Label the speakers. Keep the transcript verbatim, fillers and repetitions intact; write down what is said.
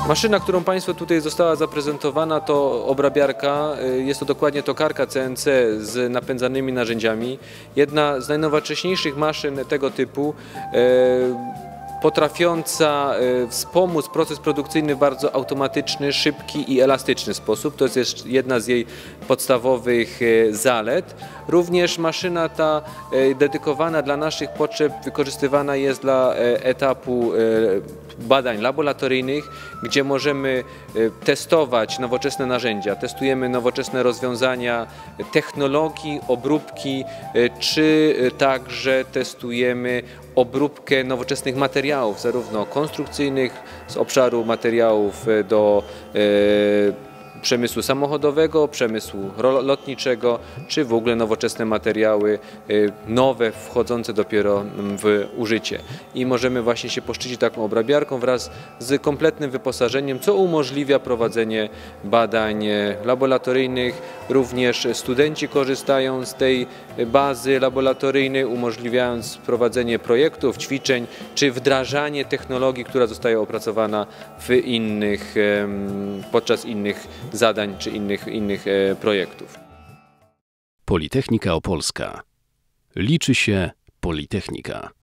Speaker 1: Maszyna, którą Państwu tutaj została zaprezentowana, to obrabiarka. Jest to dokładnie tokarka C N C z napędzanymi narzędziami. Jedna z najnowocześniejszych maszyn tego typu, potrafiąca wspomóc proces produkcyjny w bardzo automatyczny, szybki i elastyczny sposób. To jest jedna z jej podstawowych zalet. Również maszyna ta dedykowana dla naszych potrzeb wykorzystywana jest dla etapu badań laboratoryjnych, gdzie możemy testować nowoczesne narzędzia, testujemy nowoczesne rozwiązania technologii, obróbki, czy także testujemy obróbkę nowoczesnych materiałów, zarówno konstrukcyjnych z obszaru materiałów do przemysłu samochodowego, przemysłu lotniczego, czy w ogóle nowoczesne materiały nowe, wchodzące dopiero w użycie. I możemy właśnie się poszczycić taką obrabiarką wraz z kompletnym wyposażeniem, co umożliwia prowadzenie badań laboratoryjnych. Również studenci korzystają z tej bazy laboratoryjnej, umożliwiając prowadzenie projektów, ćwiczeń, czy wdrażanie technologii, która zostaje opracowana w innych, podczas innych zadań czy innych, innych projektów.
Speaker 2: Politechnika Opolska. Liczy się Politechnika.